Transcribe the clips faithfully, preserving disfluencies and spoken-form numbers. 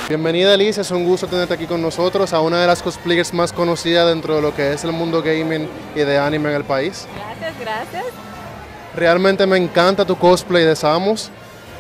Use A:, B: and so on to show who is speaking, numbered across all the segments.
A: Bienvenida Alicia, es un gusto tenerte aquí con nosotros, a una de las cosplayers más conocidas dentro de lo que es el mundo gaming y de anime en el país.
B: Gracias, gracias.
A: Realmente me encanta tu cosplay de Samus.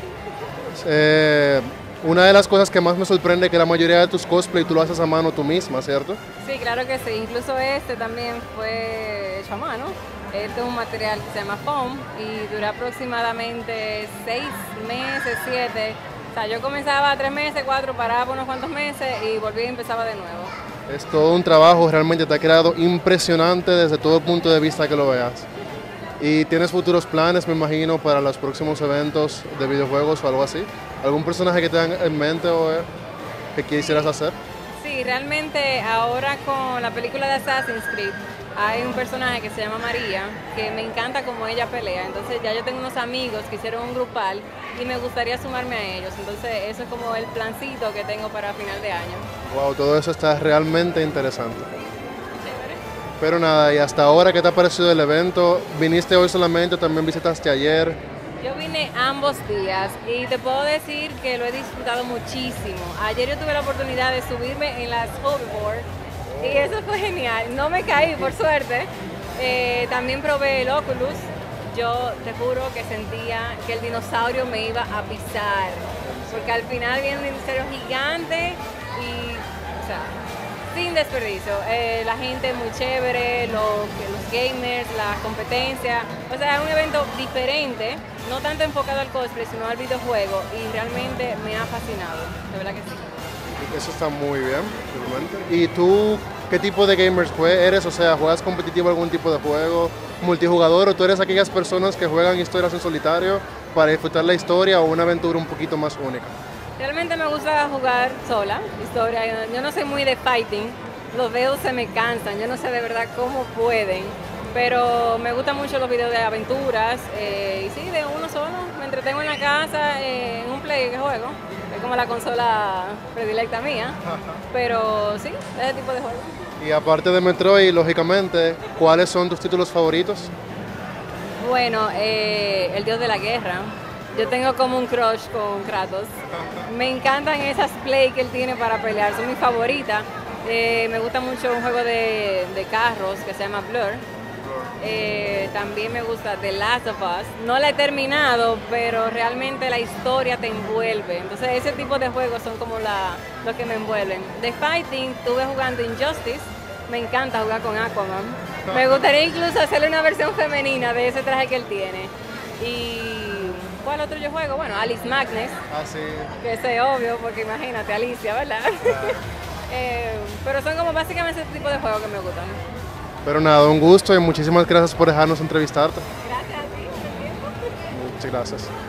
A: Eh, una de las cosas que más me sorprende es que la mayoría de tus cosplay tú lo haces a mano tú misma, ¿cierto?
B: Sí, claro que sí. Incluso este también fue hecho a mano. Este es un material que se llama foam y dura aproximadamente seis meses, siete. O sea, yo comenzaba tres meses, cuatro, paraba por unos cuantos meses y volví y empezaba de nuevo.
A: Es todo un trabajo, realmente te ha quedado impresionante desde todo punto de vista que lo veas. ¿Y tienes futuros planes, me imagino, para los próximos eventos de videojuegos o algo así? ¿Algún personaje que tengas en mente o eh, que quisieras hacer?
B: Sí, realmente ahora con la película de Assassin's Creed hay un personaje que se llama María, que me encanta cómo ella pelea. Entonces ya yo tengo unos amigos que hicieron un grupal y me gustaría sumarme a ellos. Entonces eso es como el plancito que tengo para final de año.
A: Wow, todo eso está realmente interesante. Pero nada, y hasta ahora, ¿qué te ha parecido el evento? ¿Viniste hoy solamente o también visitaste ayer?
B: Yo vine ambos días y te puedo decir que lo he disfrutado muchísimo. Ayer yo tuve la oportunidad de subirme en las hoverboard y eso fue genial. No me caí, por suerte. Eh, también probé el Oculus. Yo te juro que sentía que el dinosaurio me iba a pisar, porque al final viene un dinosaurio gigante y, o sea, sin desperdicio. Eh, la gente muy chévere, los, los gamers, la competencia. O sea, es un evento diferente, no tanto enfocado al cosplay, sino al videojuego y realmente me ha fascinado, de verdad que sí.
A: Eso está muy bien, realmente. ¿Y tú qué tipo de gamers eres? O sea, ¿juegas competitivo algún tipo de juego, multijugador, o tú eres aquellas personas que juegan historias en solitario para disfrutar la historia o una aventura un poquito más única?
B: Realmente me gusta jugar sola, historia. Yo no soy muy de fighting, los dedos se me cansan, yo no sé de verdad cómo pueden, pero me gustan mucho los videos de aventuras eh, y sí, de uno solo. Me entretengo en la casa, eh, en un play que juego, es como la consola predilecta mía, pero sí, ese tipo de juego.
A: Y aparte de Metroid, lógicamente, ¿cuáles son tus títulos favoritos?
B: Bueno, eh, el dios de la guerra. Yo tengo como un crush con Kratos. Me encantan esas play que él tiene para pelear, son mis favoritas. Eh, me gusta mucho un juego de, de carros que se llama Blur. Eh, también me gusta The Last of Us. No la he terminado, pero realmente la historia te envuelve. Entonces ese tipo de juegos son como la, los que me envuelven. De Fighting, estuve jugando Injustice. Me encanta jugar con Aquaman. Me gustaría incluso hacerle una versión femenina de ese traje que él tiene. Y ¿cuál otro yo juego? Bueno, Alice Madness.
A: Ah, sí.
B: Que ese es obvio, porque imagínate, Alicia, ¿verdad? eh, pero son como básicamente ese tipo de juegos que me gustan.
A: Pero nada, un gusto y muchísimas gracias por dejarnos entrevistarte.
B: Gracias a ti por el tiempo.
A: Muchas gracias.